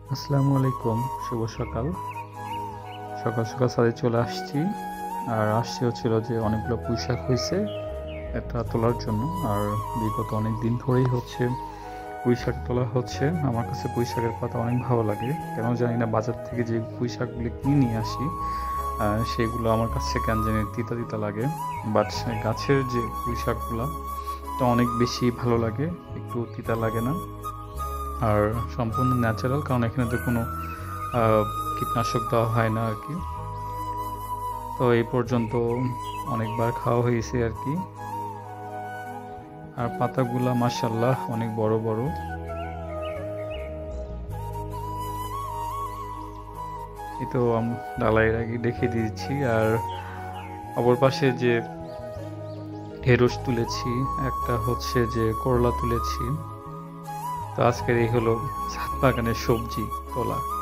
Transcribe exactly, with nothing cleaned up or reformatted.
আসসালামু আলাইকুম, শুভ সকাল। সকাল সকাল ছাদে চলে আসছি। আর আসছি হচ্ছিল যে অনেকগুলো পুঁইশাক হয়েছে এটা তোলার জন্য। আর বিগত অনেক দিন ধরেই হচ্ছে পুঁইশাক তোলা হচ্ছে। আমার কাছে পুঁইশাকের পাতা অনেক ভালো লাগে, কেন জানি না। বাজার থেকে যে পুঁইশাকগুলি কিনে নিয়ে আসি আহ, সেগুলো আমার কাছে কেন জানি তিতা তিতা লাগে। বাট গাছের যে পুঁইশাকগুলো তো অনেক বেশি ভালো লাগে, একটু তিতা লাগে না। আর সম্পূর্ণ ন্যাচারাল, কারণ এখানে তো কোনো আহ, কীটনাশক দেওয়া হয় না আর কি। তো এই পর্যন্ত অনেকবার খাওয়া হয়েছে আর কি। আর পাতাগুলা মাশাআল্লাহ অনেক বড় বড়। এই তো ডালাইয়ের আগে দেখিয়ে দিয়েছি। আর অপর পাশে যে ঢেঁড়স তুলেছি, একটা হচ্ছে যে করলা তুলেছি। তো আজকের এই হলো ছাদ বাগানের সবজি তোলা।